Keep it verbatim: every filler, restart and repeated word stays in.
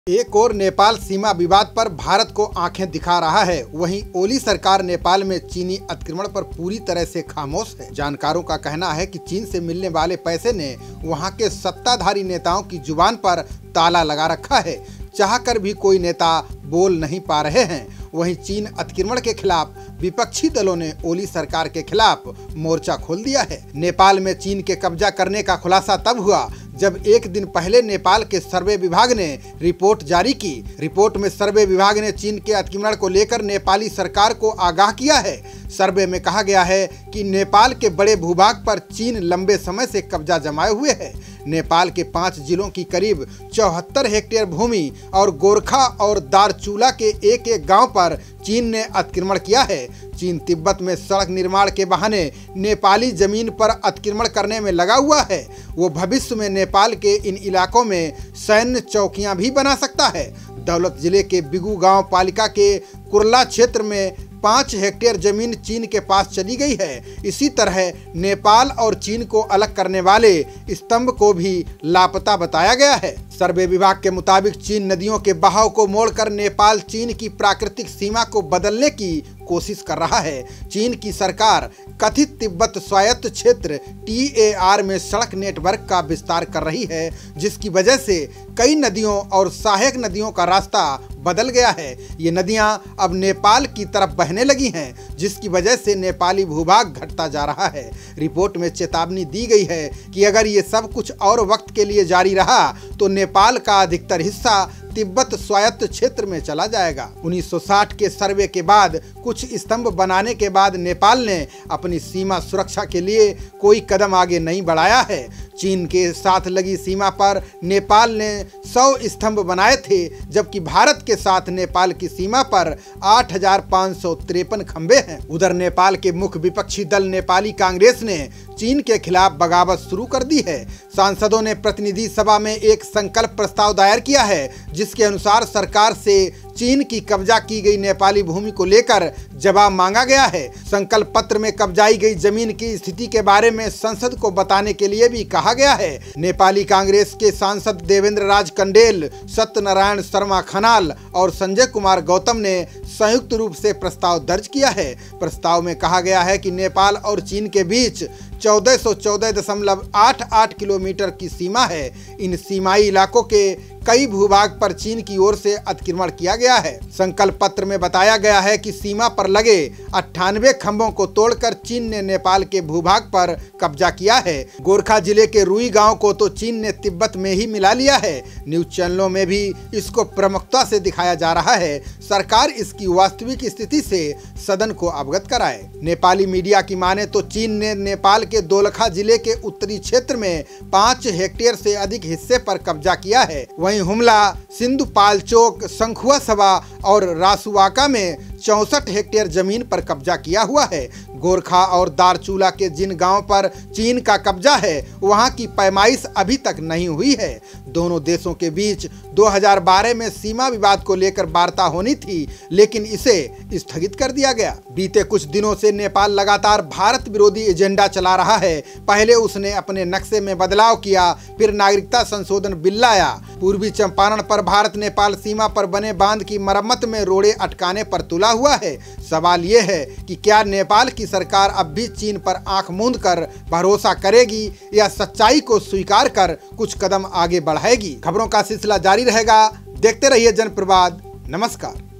एक और नेपाल सीमा विवाद पर भारत को आंखें दिखा रहा है, वहीं ओली सरकार नेपाल में चीनी अतिक्रमण पर पूरी तरह से खामोश है। जानकारों का कहना है कि चीन से मिलने वाले पैसे ने वहां के सत्ताधारी नेताओं की जुबान पर ताला लगा रखा है। चाहकर भी कोई नेता बोल नहीं पा रहे हैं। वहीं चीन अतिक्रमण के खिलाफ विपक्षी दलों ने ओली सरकार के खिलाफ मोर्चा खोल दिया है। नेपाल में चीन के कब्जा करने का खुलासा तब हुआ जब एक दिन पहले नेपाल के सर्वे विभाग ने रिपोर्ट जारी की। रिपोर्ट में सर्वे विभाग ने चीन के अतिक्रमण को लेकर नेपाली सरकार को आगाह किया है। सर्वे में कहा गया है कि नेपाल के बड़े भूभाग पर चीन लंबे समय से कब्जा जमाए हुए है। नेपाल के पांच जिलों की करीब चौहत्तर हेक्टेयर भूमि और गोरखा और दारचूला के एक एक गांव पर चीन ने अतिक्रमण किया है। चीन तिब्बत में सड़क निर्माण के बहाने नेपाली जमीन पर अतिक्रमण करने में लगा हुआ है। वो भविष्य में नेपाल के इन इलाकों में सैन्य चौकियां भी बना सकता है। दौलत जिले के बिगू गांव पालिका के कुरला क्षेत्र में पाँच हेक्टेयर जमीन चीन के पास चली गई है। इसी तरह नेपाल और चीन को अलग करने वाले स्तंभ को भी लापता बताया गया है। सर्वे विभाग के मुताबिक चीन नदियों के बहाव को मोड़कर नेपाल चीन की प्राकृतिक सीमा को बदलने की कोशिश कर रहा है। चीन की सरकार कथित तिब्बत स्वायत्त क्षेत्र टी ए आर में सड़क नेटवर्क का विस्तार कर रही है, जिसकी वजह से कई नदियों और सहायक नदियों का रास्ता बदल गया है। ये नदियां अब नेपाल की तरफ बहने लगी हैं, जिसकी वजह से नेपाली भूभाग घटता जा रहा है। रिपोर्ट में चेतावनी दी गई है कि अगर ये सब कुछ और वक्त के लिए जारी रहा तो नेपाल का अधिकतर हिस्सा तिब्बत स्वायत्त क्षेत्र में चला जाएगा। उन्नीस सौ साठ के सर्वे के बाद कुछ स्तंभ बनाने के बाद नेपाल ने अपनी सीमा सुरक्षा के लिए कोई कदम आगे नहीं बढ़ाया है। चीन के साथ लगी सीमा पर नेपाल ने सौ स्तंभ बनाए थे, जबकि भारत के साथ नेपाल की सीमा पर आठ हजार पाँच सौ तिरपन खंबे हैं। उधर नेपाल के मुख्य विपक्षी दल नेपाली कांग्रेस ने चीन के खिलाफ बगावत शुरू कर दी है। सांसदों ने प्रतिनिधि सभा में एक संकल्प प्रस्ताव दायर किया है, जिसके अनुसार सरकार से चीन की कब्जा की गई नेपाली भूमि को लेकर जवाब मांगा गया है। संकल्प पत्र में कब्जाई गई जमीन की स्थिति के बारे में संसद को बताने के लिए भी कहा गया है। नेपाली कांग्रेस के सांसद देवेंद्र राज कंडेल, सत्यनारायण शर्मा खनाल और संजय कुमार गौतम ने संयुक्त रूप से प्रस्ताव दर्ज किया है। प्रस्ताव में कहा गया है कि नेपाल और चीन के बीच चौदह सौ चौदह दशमलव आठ आठ किलोमीटर की सीमा है। इन सीमाई इलाकों के कई भूभाग पर चीन की ओर से अतिक्रमण किया गया है। संकल्प पत्र में बताया गया है कि सीमा पर लगे अट्ठानवे खंभों को तोड़कर चीन ने नेपाल के भूभाग पर कब्जा किया है। गोरखा जिले के रुई गांव को तो चीन ने तिब्बत में ही मिला लिया है। न्यूज चैनलों में भी इसको प्रमुखता से दिखाया जा रहा है। सरकार इसकी वास्तविक स्थिति से सदन को अवगत कराए। नेपाली मीडिया की माने तो चीन ने नेपाल के दोलखा जिले के उत्तरी क्षेत्र में पाँच हेक्टेयर से अधिक हिस्से पर कब्जा किया है। वहीं हुमला, सिंधुपाल्चोक, शंखुआ सभा और रासुवाका में चौसठ हेक्टेयर जमीन पर कब्जा किया हुआ है। गोरखा और दारचूला के जिन गांवों पर चीन का कब्जा है, वहां की पैमाइश अभी तक नहीं हुई है। दोनों देशों के बीच दो हज़ार बारह में सीमा विवाद को लेकर वार्ता होनी थी, लेकिन इसे स्थगित कर दिया गया। बीते कुछ दिनों से नेपाल लगातार भारत विरोधी एजेंडा चला रहा है। पहले उसने अपने नक्शे में बदलाव किया, फिर नागरिकता संशोधन बिल लाया। पूर्वी चंपारण पर भारत नेपाल सीमा पर बने बांध की मरम्मत में रोड़े अटकाने पर तुला हुआ है। सवाल ये है कि क्या नेपाल की सरकार अब भी चीन पर आंख मूंद कर भरोसा करेगी या सच्चाई को स्वीकार कर कुछ कदम आगे बढ़ाएगी। खबरों का सिलसिला जारी रहेगा। देखते रहिए जनप्रवाद। नमस्कार।